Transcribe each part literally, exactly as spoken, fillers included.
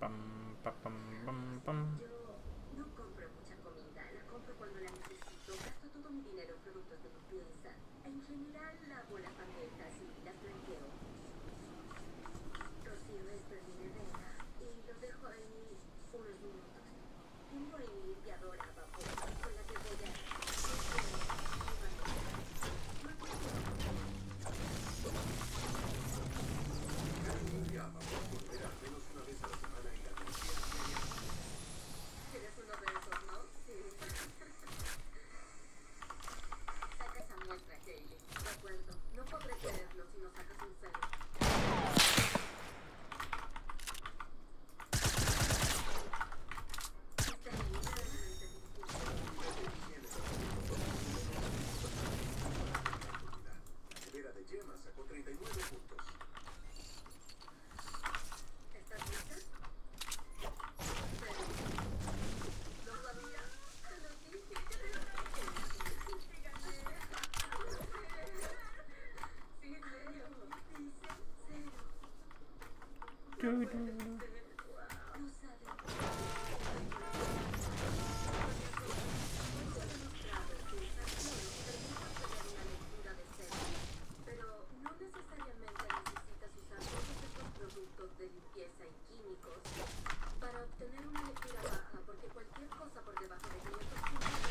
pam, pa, pam, pam, pam. Yo no compro mucha comida, la compro cuando la necesito. Gasto todo mi dinero en productos de limpieza. En general lavo las bandejas y las blanqueo. Rocío esto en mi nevera y lo dejo ahí unos minutos. Tengo ahí mi limpiadora a vapor con la que voy a... ¿Eres uno de esos, no? Sí. Saca esa muestra, Kaylee. De acuerdo. No podré creerlo si no sacas un cero. Está literalmente La nevera de Gemma sacó treinta y nueve puntos. ¿Estás lista? ¿Lo sabía? Te lo dije. Sí, gané. Sí, en serio. Dice cero. Tu, No tu, puede tu. ser. No sabe. Hoy se ha demostrado que usar cloro permite obtener una lectura de cero. Pero no necesariamente necesitas usar todos estos productos de limpieza y químicos para obtener una lectura baja, porque cualquier cosa por debajo de quinientos puntos es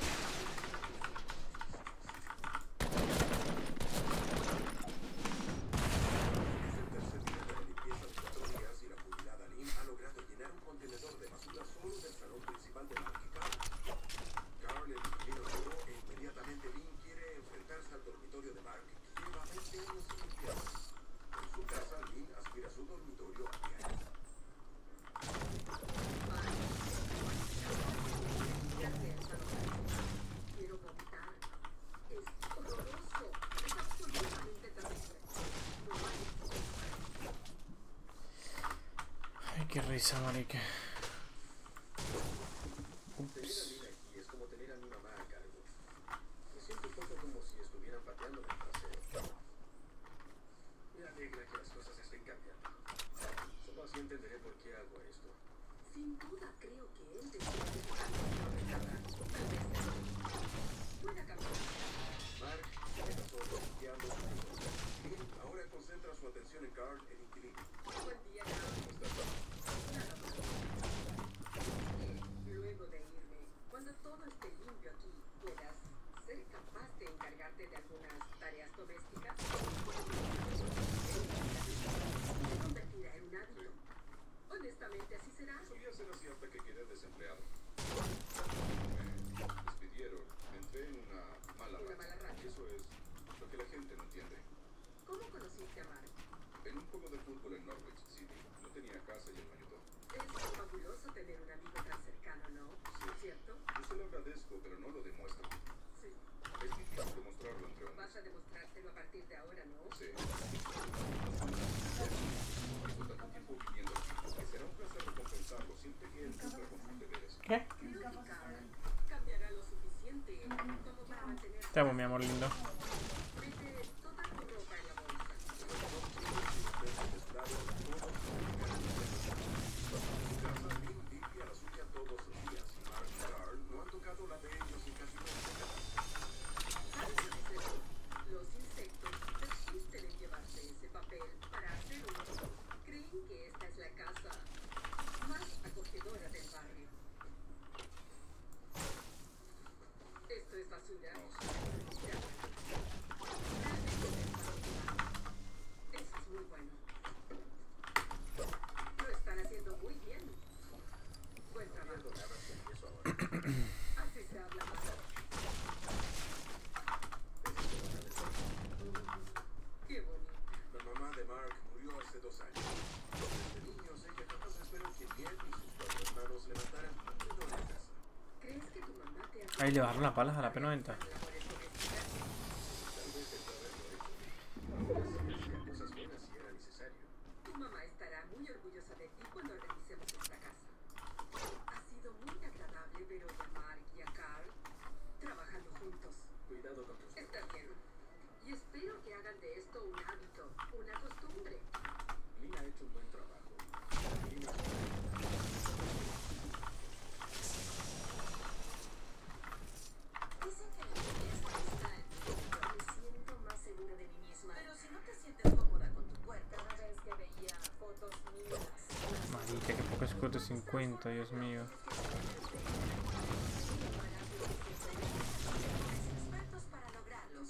Es el tercer día de la limpieza de cuatro días y la jubilada Lynn ha logrado llenar un contenedor de basura solo del salón principal de Mark y Carl. Carl, el inquilino, llegó e inmediatamente Lynn quiere enfrentarse al dormitorio de Mark, que lleva veinte años sin limpiar. En su casa, Lynn aspira a su dormitorio a diario. Quiero vomitar. Es horroroso. Es absolutamente terrible. No hay. Ay, qué risa, marica. Tener a Lynn aquí es como tener a mi mamá a cargo. Me siento un poco como si estuvieran pateando el trasero. Me alegra que las cosas estén cambiando. Solo así entenderé por qué hago esto. Sin duda creo que él debería dejar de trabajar. Tal vez pueda cambiar. Mark se queda solo limpiando su casa. Lynn ahora concentra su atención en Carl, el inquilino. Buen día, Carl. ¿Cómo estás? Nada más. Luego de irme, cuando todo esté limpio aquí, puedas ser capaz de encargarte de algunas tareas domésticas. Se convertirá en un hábito. Honestamente, así será. Solía ser así hasta que quedé desempleado. Me despidieron. Entré en una mala Una mala racha. racha. Y eso es lo que la gente no entiende. ¿Cómo conociste a Mark? En un juego de fútbol en Norwich City, no tenía casa y él me ayudó. Es fabuloso tener un amigo tan cercano, ¿no? Sí. ¿Cierto? Yo se lo agradezco, pero no lo demuestro. Sí. Es difícil demostrarlo entre hombres. Vas a demostrártelo a partir de ahora, ¿no? Sí. Llevo tanto tiempo viviendo aquí que será un placer recompensarlo siempre que él cumpla con sus deberes. ¿Qué? Creo que Carl cambiará lo suficiente como para mantener... Te amo, mi amor lindo. Mete toda tu ropa en la bolsa. En su casa, Lynn limpia la suya todos los días. Mark y Carl no han tocado la de ellos en casi dos décadas. ¿Sabes lo que creo? Los insectos persisten en llevarse ese papel para hacer uno. Creen que esta es la casa más acogedora del barrio. Esto es basura. Ya. Eso es muy bueno. Lo están haciendo muy bien. Buen No trabajo. pierdo nada si empiezo ahora. Así se habla más. Qué bonita. La mamá de Mark murió hace dos años. Desde niños, ella jamás esperó que él y sus cuatro hermanos levantaran un dedo en la casa. ¿Crees que tu mamá te ha... Ahí le bajaron las balas a la P noventa. Tal vez el haberlo hecho. Ahora sí hacía cosas buenas si era necesario. Tu mamá estará muy orgullosa de ti cuando revisemos esta casa. Ha sido muy agradable ver hoy a Mark y a Carl trabajando juntos. Cuidado con tus Está bien. Y espero que hagan de esto un hábito, una costumbre. Lynn ha hecho un buen trabajo. Lynn es una Discord de cincuenta, Dios mío. Expertos para lograrlo.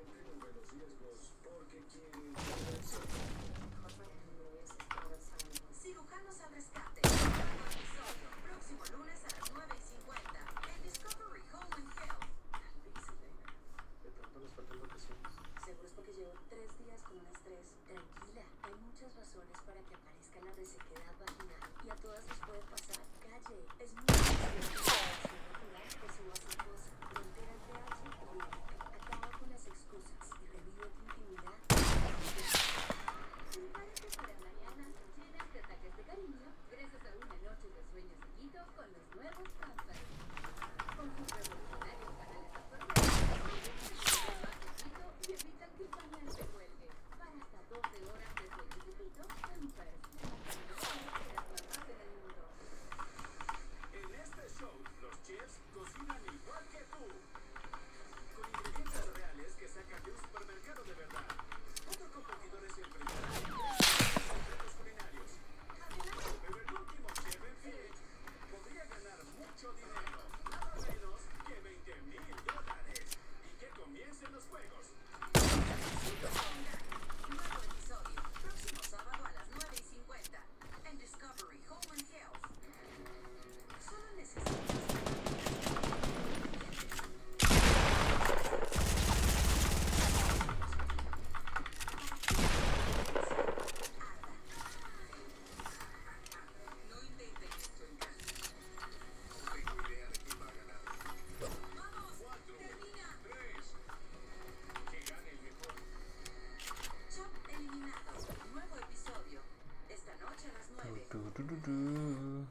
Cirujanos al rescate. Nuevo episodio. Próximo lunes a las nueve y cincuenta. En Discovery Home and Health. De pronto nos faltan vacaciones. Seguro es porque llevo tres días con un estrés. Tranquila, hay muchas razones para que aparezca la resequedad vaginal. Y a todas les puede pasar. Calle, es muy difícil. Natural por su base cosa. Frontera el pH y acaba con las excusas y revive tu intimidad. Prepárate para mañana llenas de ataques de cariño gracias a una noche de sueño seguido con los nuevos Pampers. Con sus revolucionarios canales absorbentes, y evitan que el pañal se cuelgue. Para hasta doce horas desde el chiquitito, Pampers. La mejor de las mamás en el mundo. En este show, los chefs cocinan igual que tú. Con ingredientes reales que sacan de un supermercado de verdad. Otros competidores se enfrentarán a secretos culinarios. Pero el último chef en Phoenix podría ganar mucho dinero. Nada menos que veinte mil dólares. Y que comiencen los juegos. Nuevo episodio. Próximo sábado a las nueve y cincuenta. En Discovery Home and Health. Solo necesitas. No intenten esto en casa. No tengo idea de quién va a ganar. ¡Vamos! ¡Termina! Tres. Que gane el mejor. Chop eliminado. Nuevo episodio. Esta noche a las nueve. Tu, tu, tu, tu.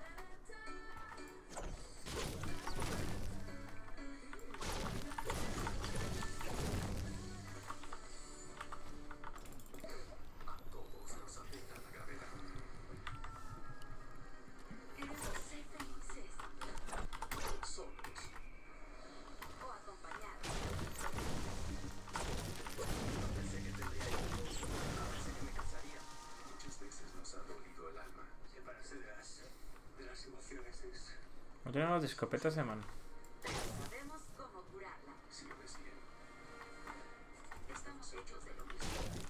A todos nos afecta la gravedad. Queremos ser felices Solos. o acompañados. Pensé que tendría hijos. Pensé que me casaría. Muchas veces nos ha dolido el alma. Separarse de las, de las emociones es... No tenemos de escopetas de mano. Pero sabemos cómo curarla. Si lo ves bien. Estamos hechos de lo mismo.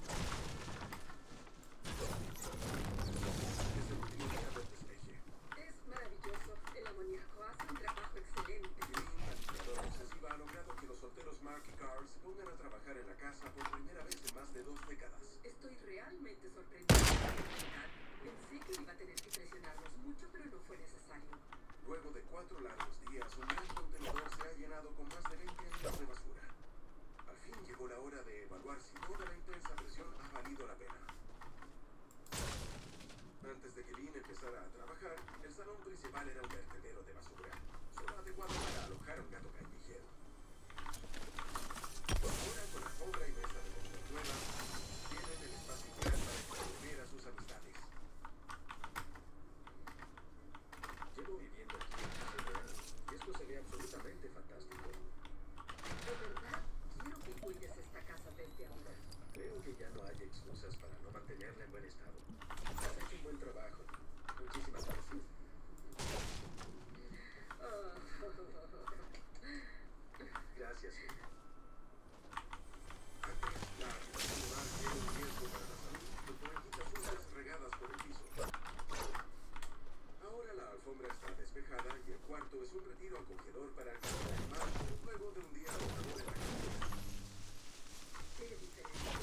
Desde el último día del despeje. Es maravilloso. El amoníaco hace un trabajo excelente. Obsesiva ha logrado que los solteros Mark y Carl se pongan a trabajar en la casa por primera vez en más de dos décadas. Estoy realmente sorprendida. Pensé que iba a tener que presionarlos mucho, pero no fue necesario. Luego de cuatro largos días, un gran contenedor se ha llenado con más de veinte años de basura. Al fin llegó la hora de evaluar si toda la intensa presión ha valido la pena. Antes de que Lynn empezara a trabajar, el salón principal era un vertedero de basura, solo adecuado para alojar un gato callejero. Ahora, con alfombra y mesa de comida nueva, tienen el espacio ideal para exponer a sus amistades. Llevo viviendo aquí siete años y esto se ve absolutamente fantástico. De verdad, quiero que cuides esta casa desde ahora. Creo que ya no hay excusas para no mantenerla en buen estado. Has hecho un buen trabajo. Muchísimas gracias. Gracias, Lynn. Antes, la habitación hogar era un riesgo para la salud, con toallitas sucias regadas por el piso. Ahora la alfombra está despejada y el cuarto es un retiro acogedor para calmar el mar luego de un día agotador en la calle. Qué diferencia.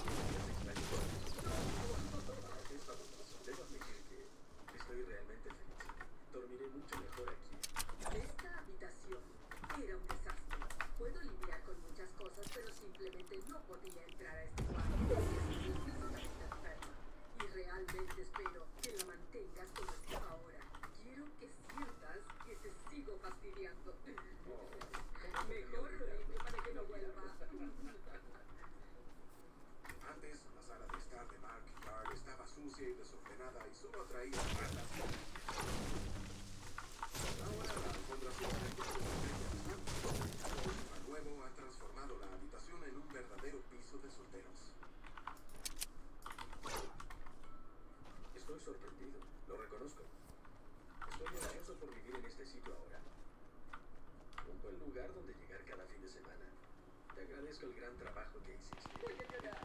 Es fabuloso. Debo admitir que estoy realmente feliz. Dormiré mucho mejor aquí. Esta habitación era un desastre. Puedo lidiar con muchas cosas, pero simplemente no podía entrar a este cuarto. Es completamente enferma. Y realmente espero que la mantengas como está ahora. Quiero que sientas que te sigo fastidiando. Mejor lo limpio para que no vuelva. Antes, la sala de estar de Mark y Carl estaba sucia y desordenada y solo atraía ratas. Ahora la alfombra sucia y el nuevo ha transformado la habitación en un verdadero piso de solteros. Estoy sorprendido, lo reconozco. por vivir en este sitio ahora. Un buen lugar donde llegar cada fin de semana. Te agradezco el gran trabajo que hiciste. Voy a llorar.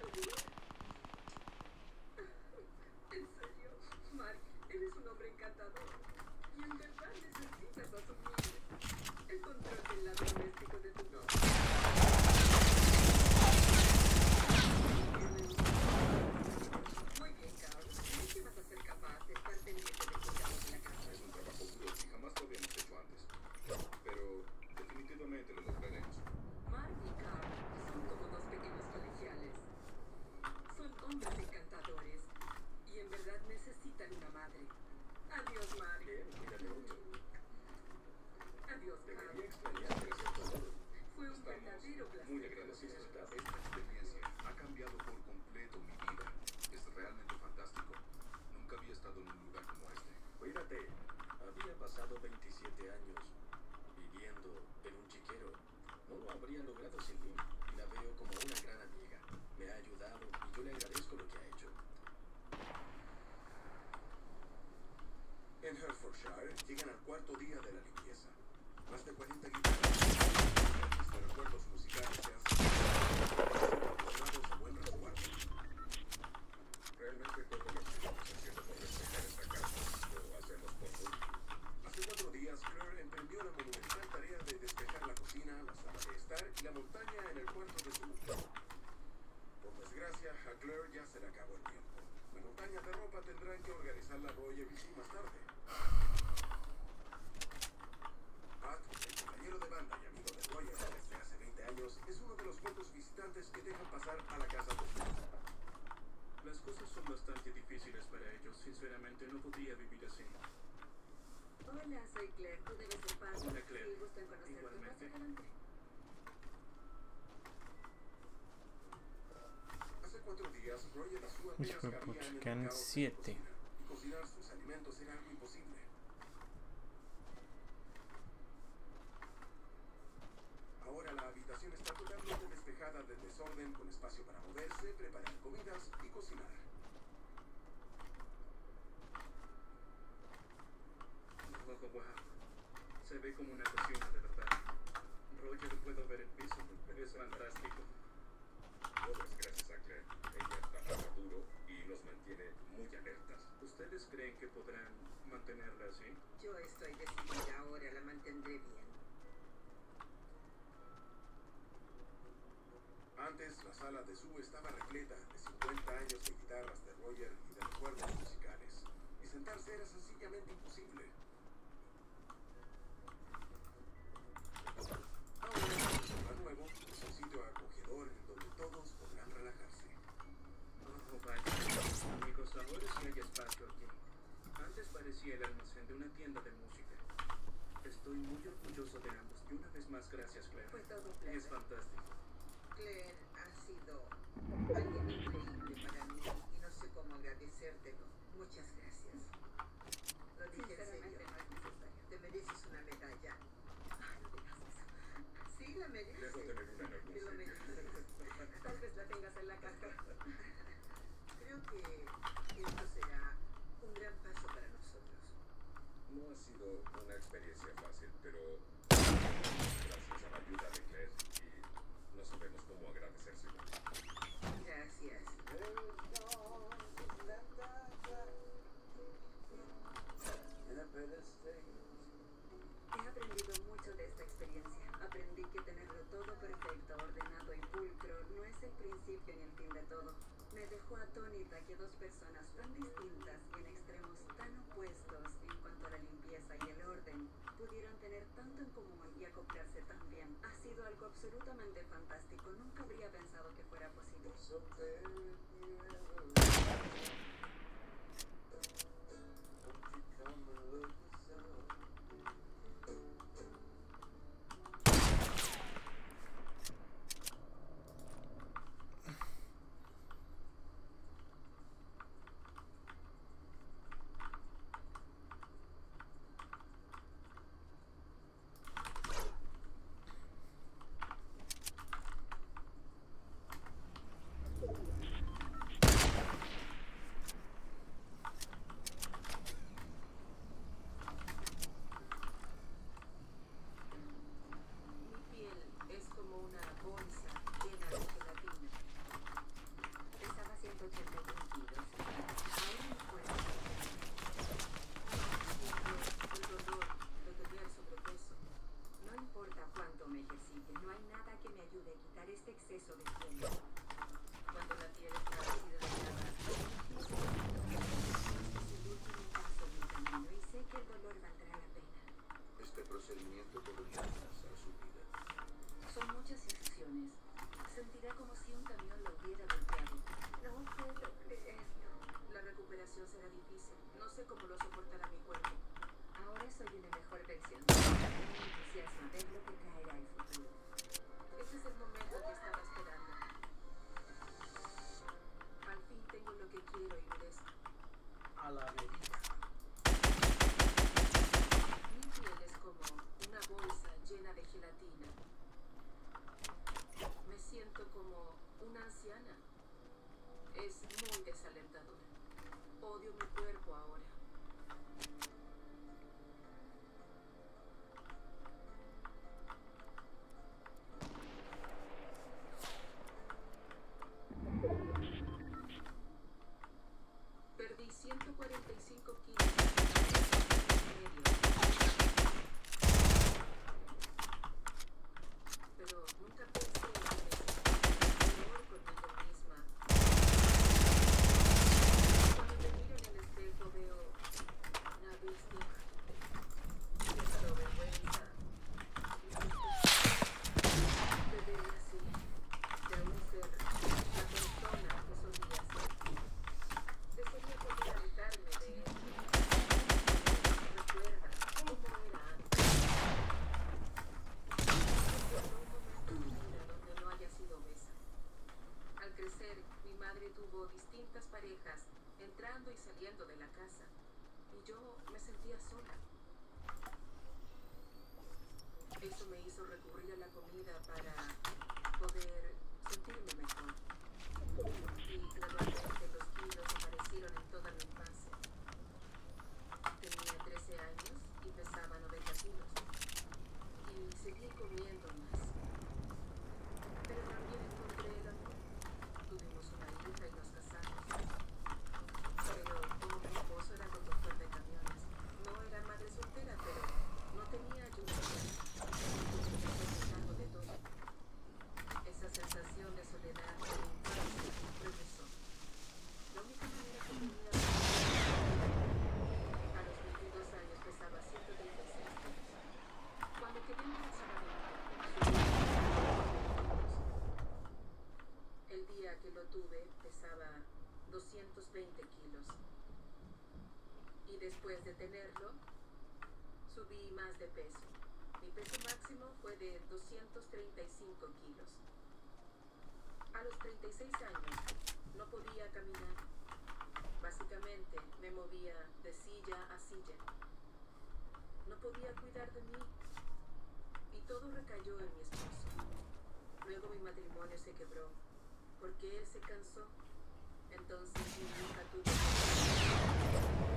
En serio, Mark, eres un hombre encantador. Y en verdad necesitas asumir el control del lado doméstico de tu novio. Muy bien, Carl. ¿Crees que vas a ser capaz de estar pendiente de cuidado de la casa? Es un trabajo duro que jamás lo habíamos hecho antes. Pero definitivamente lo lograremos. Mark y Carl son como dos pequeños colegiales. Son hombres encantadores y en verdad necesitan una madre. Adiós, Mark. Bien, cuídate mucho. Adiós, Debería Carl. extrañar cierto modo. Fue un Estamos verdadero placer. muy agradecidos. Esta experiencia ha cambiado por completo mi vida. Es realmente fantástico. Nunca había estado en un lugar como este. Cuídate. Había pasado veintisiete años viviendo en un chiquero. No lo habría logrado sin mí. La veo como una gran amiga. Me ha ayudado y yo le agradezco lo que ha hecho. En Hertfordshire llegan al cuarto día de la limpieza. Más de cuarenta guitarras. Los recuerdos musicales se han a buen resguardo. Realmente todo lo que estamos haciendo por despejar esta casa lo hacemos por gusto. Hace cuatro días, Claire emprendió la monumental tarea de despejar la cocina, la sala de estar y la montaña en el cuarto de su mujer. Por desgracia, a Claire ya se le acabó el tiempo. La montaña de ropa tendrán que organizarla Roger y sí más tarde. Pat, el compañero de banda y amigo de Roger desde hace veinte años, es uno de los pocos visitantes que dejan pasar a la casa de su hija. Las cosas son bastante difíciles para ellos. Sinceramente, no podría vivir así. Hola, soy Claire. Tú debes ser Pat. Hola, Claire. Sí, gusto en conocerte. Igualmente. Pasa adelante. Hace cuatro días, Roger y su Hijo apenas de cabían pucha, en el quedan caos de la siete. cocina, y cocinar sus alimentos era algo imposible. Ahora la habitación está totalmente despejada de desorden, con espacio para moverse, preparar comidas y cocinar. Wow, wow. Se ve como una cocina de verdad. Roger, puedo ver el piso. Es fantástico. Todo es gracias a Claire. Ella trabaja duro y nos mantiene muy alertas. ¿Ustedes creen que podrán mantenerla así? Yo estoy decidida ahora, la mantendré bien. Antes, la sala de Sue estaba repleta de cincuenta años de guitarras de Roger y de recuerdos musicales. Y sentarse era sencillamente imposible. Ahora, el lugar nuevo es un sitio acogedor en donde todos podrán relajarse. Oh, vaya. Amigos, ahora sí hay espacio aquí. Antes parecía el almacén de una tienda de música. Estoy muy orgulloso de ambos. Y una vez más, gracias, Claire. Fue todo un placer. Es fantástico. Claire ha sido alguien increíble para mí y no sé cómo agradecértelo. Muchas gracias. Lo dije en serio. No es necesario. Te mereces una medalla. Ay, no digas eso. Sí, la mereces. Debo tener una en algún Te lo sitio. mereces. Tal vez la tengas en la caja. Creo que esto será un gran paso para nosotros. No ha sido una experiencia fácil, pero gracias a la ayuda de Claire y no sabemos cómo agradecérselo. Gracias. He aprendido mucho de esta experiencia. Aprendí que tenerlo todo perfecto, ordenado y pulcro no es el principio ni el fin de todo. Me dejó atónita que dos personas tan distintas y en extremos tan opuestos en cuanto a la limpieza y el orden pudieran tener tanto en común y acoplarse tan bien. Ha sido algo absolutamente fantástico. Nunca habría pensado que fuera posible. cuánto podría atrasar su vida. Son muchas incisiones. Sentirá como si un camión lo hubiera golpeado. No puedo creerlo. La recuperación será difícil. No sé cómo lo soportará mi cuerpo. Ahora soy una mejor versión. Me entusiasma ver lo que traerá el futuro. Este es el momento que estaba esperando. Al fin tengo lo que quiero y merezco. A la medida. Mi piel es como una bolsa llena de gelatina. Me siento como una anciana. Es muy desalentador. Odio mi cuerpo ahora. Perdí ciento cuarenta y cinco kilos en medio. Pero nunca pensé en me sentía peor conmigo misma. Cuando me miro en el espejo veo una bestia. Siento vergüenza. De ver así, de aún ser la persona que solía ser. Desearía poder alejarme de él. Recuerda cómo era antes. Recuerdo un momento en mi vida donde no haya sido obesa. Al crecer, mi madre tuvo distintas parejas entrando y saliendo de la casa. Y yo me sentía sola. Eso me hizo recurrir a la comida para poder sentirme mejor. Y gradualmente los kilos aparecieron en toda mi infancia. Tenía trece años y pesaba noventa kilos. Y seguí comiendo más. Pero también encontré el amor. Tuvimos una hija y nos casamos. Pero como mi esposo era conductor de camiones, no era madre soltera, pero no tenía ayuda. Tuve que hacerme cargo de todo. Esa sensación de soledad de mi infancia regresó. La única manera que tenía de a los veintidós años pesaba ciento treinta y seis kilos. Cuando quedé embarazada de mi hijo, el día que lo tuve pesaba doscientos veinte kilos. Y después de tenerlo, subí más de peso. Mi peso máximo fue de doscientos treinta y cinco kilos. A los treinta y seis años no podía caminar. Básicamente me movía de silla a silla. No podía cuidar de mí. Y todo recayó en mi esposo. Luego mi matrimonio se quebró porque él se cansó. Entonces mi hija tuvo que